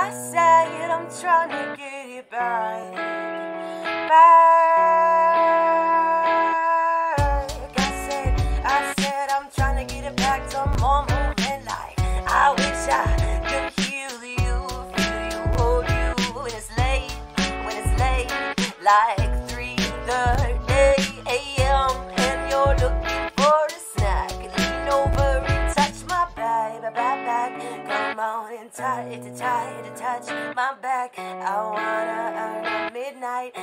I said I'm trying to get it back. I said I'm trying to get it back to more movement. Like I wish I could heal you, feel you, hold you when it's late, like 3:30 a.m. and you're looking for a snack. Lean over and touch my back. Come on and touch my back. I wanna earn a midnight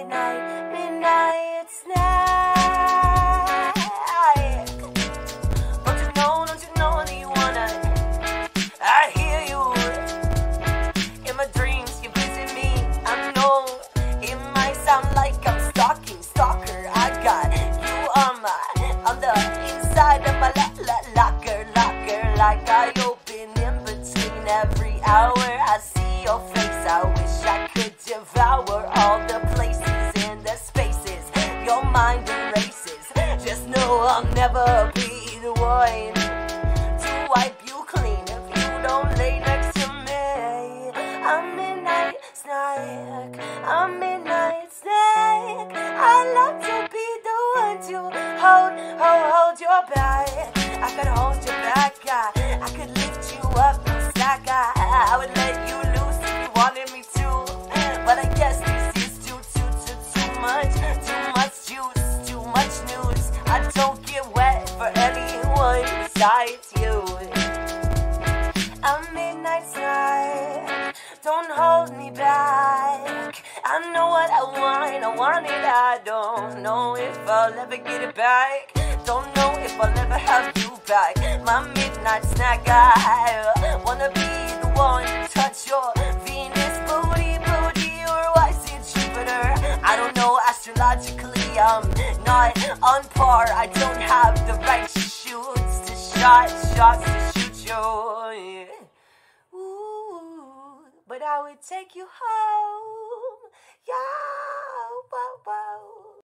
snack. Don't you know that you wanna? I hear you in my dreams. You visit me. I know it might sound like I'm stalker. I got you on the inside of my locker. Like I open in between every hour. I see your face. I wish I could devour all the places and the spaces your mind erases. Just know I'll never be the one to wipe you clean if you don't lay next to me. I'm midnight snack. I love to be the one to hold your back. I could hold your back. I could lift you up and stack. I would let you loose if you wanted me to. But I guess this is too much juice, too much news. I don't get wet for anyone besides you. I'm midnight snack. Don't hold me back. I know what I want it. I don't know if I'll ever get it back. Don't know if I'll ever have you back. My midnight snack. I wanna be the one to touch your Venus booty, or why is it Jupiter? I don't know astrologically. I'm not on par. I don't have the right shots to shoot you. Ooh, but I would take you home. Yeah.